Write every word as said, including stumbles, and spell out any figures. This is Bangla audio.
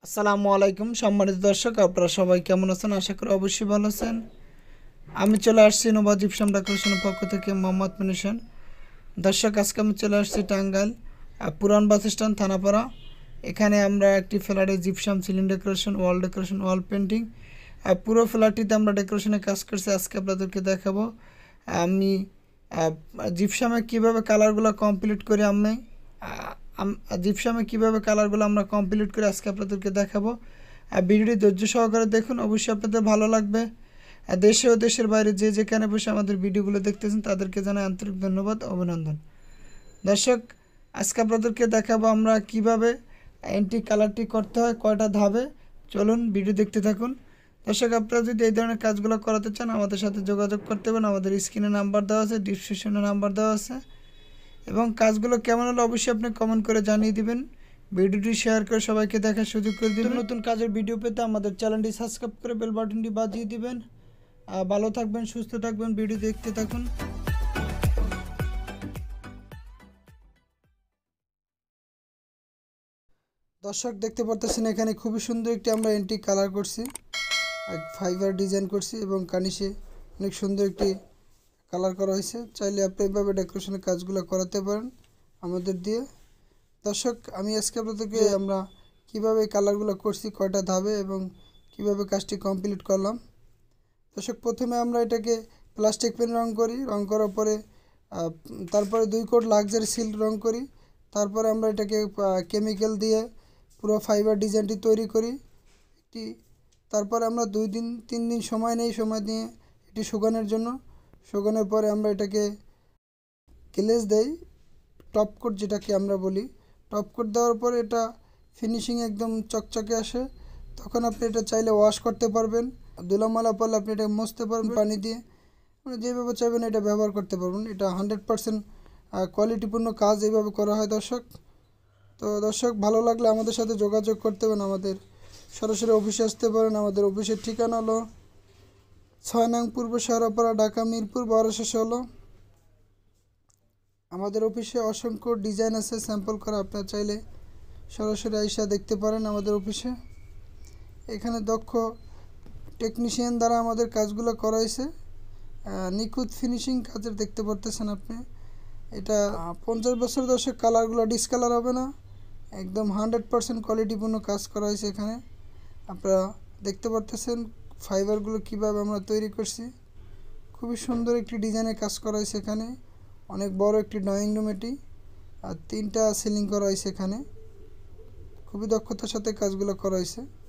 আসসালামু আলাইকুম সম্মানিত দর্শক, আপনারা সবাই কেমন আছেন? আশা করি অবশ্যই ভালো আছেন। আমি চলে আসছি নোভাজিপসাম ডেকোরেশনের পক্ষ থেকে মোহাম্মদ মিনুশন। দর্শক, আজকে আমি চলে আসছি টাঙ্গাইল আহ, পুরান বাস স্ট্যান্ড থানাপাড়া। এখানে আমরা একটি ফ্ল্যাটে gypsum ceiling decoration, wall decoration, wall painting, আর পুরো ফ্ল্যাটটিতে আমরা ডেকোরেশনের কাজ করছি। আজকে আপনাদেরকে দেখাবো আমি জিপসামে কীভাবে কালারগুলো কমপ্লিট করি। আমি জিপসামে কীভাবে কালারগুলো আমরা কমপ্লিট করে আজকে আপনাদেরকে দেখাবো। আর ভিডিওটি ধৈর্য সহকারে দেখুন, অবশ্যই আপনাদের ভালো লাগবে। আর দেশে ও দেশের বাইরে যে যেখানে বসে আমাদের ভিডিওগুলো দেখতেছেন তাদেরকে জানাই আন্তরিক ধন্যবাদ, অভিনন্দন। দর্শক, আজকে আপনাদেরকে দেখাবো আমরা কিভাবে অ্যান্টি কালারটি করতে হয়, কয়টা ধাপে। চলুন ভিডিও দেখতে থাকুন। দর্শক, আপনারা যদি এই ধরনের কাজগুলো করাতে চান আমাদের সাথে যোগাযোগ করতে পারেন। আমাদের স্ক্রিনে নাম্বার দেওয়া আছে, ডিসক্রিপশনে নাম্বার দেওয়া আছে। এবং কাজগুলো কেমন হলো অবশ্যই আপনি কমেন্ট করে জানিয়ে দিবেন। ভিডিওটি শেয়ার করে সবাইকে দেখার সুযোগ করে দিবেন। নতুন কাজের ভিডিও পেতে আমাদের চ্যানেলটি সাবস্ক্রাইব করে বেল বাটনটি বাজিয়ে দিবেন। ভালো থাকবেন, সুস্থ থাকবেন, ভিডিও দেখতে থাকুন। দর্শক, দেখতে পারতেছেন এখানে খুবই সুন্দর একটি আমরা এন্টিক কালার করছি, এক ফাইবার ডিজাইন করছি এবং কানিশে অনেক সুন্দর একটি কালার করা হয়েছে। চাইলে আপনি এইভাবে ডেকোরেশনের কাজগুলো করাতে পারেন আমাদের দিয়ে। দর্শক, আমি আজকে আপনাদেরকে আমরা কিভাবে এই কালারগুলো করছি, কয়টা ধাপে এবং কিভাবে কাজটি কমপ্লিট করলাম। দর্শক, প্রথমে আমরা এটাকে প্লাস্টিক পেন রং করি, রং করার পরে তারপরে দুই কোট লাক্সারি সিল্ক রং করি। তারপরে আমরা এটাকে কেমিক্যাল দিয়ে পুরো ফাইবার ডিজাইনটি তৈরি করি একটি। তারপরে আমরা দুই দিন তিন দিন সময় নেই, সময় দিয়ে এটি শুকানোর জন্য। শুকানোর পরে আমরা এটাকে গ্লেজ দেই, টপ কোট যেটাকে আমরা বলি। টপ কোট দেওয়ার পরে এটা ফিনিশিং একদম চকচকে আসে। তখন আপনি এটা চাইলে ওয়াশ করতে পারবেন, ধুলামালা পড়লে আপনি এটা মুছতে পারবেন পানি দিয়ে। মানে যেভাবে চাইবেন এটা ব্যবহার করতে পারবেন। এটা হান্ড্রেড পারসেন্ট কোয়ালিটিপূর্ণ কাজ এইভাবে করা হয় দর্শক। তো দর্শক, ভালো লাগলে আমাদের সাথে যোগাযোগ করতে পারেন, আমাদের সরাসরি অফিসে আসতে পারেন। আমাদের অফিসের ঠিকানা হলো ছয় নং পূর্ব শেওড়াপাড়া, ঢাকা মিরপুর বারোশো ষোলো। আমাদের অফিসে অসংখ্য ডিজাইন আছে স্যাম্পল করা, আপনারা চাইলে সরাসরি আইসা দেখতে পারেন আমাদের অফিসে। এখানে দক্ষ টেকনিশিয়ান দ্বারা আমাদের কাজগুলো করা হয়েছে, নিখুঁত ফিনিশিং কাজের দেখতে পারতেছেন আপনি। এটা পঞ্চাশ বছর দর্শক কালারগুলো ডিসকালার হবে না, একদম হান্ড্রেড পারসেন্ট কোয়ালিটিপূর্ণ কাজ করা হয়েছে এখানে। আপনারা দেখতে পারতেছেন ফাইবারগুলো কীভাবে আমরা তৈরি করছি। খুবই সুন্দর একটি ডিজাইনের কাজ করা হয়েছে এখানে। অনেক বড় একটি ড্রয়িং রুম এটি, আর তিনটা সিলিং করা হয়েছে এখানে। খুবই দক্ষতার সাথে কাজগুলো করা হয়েছে।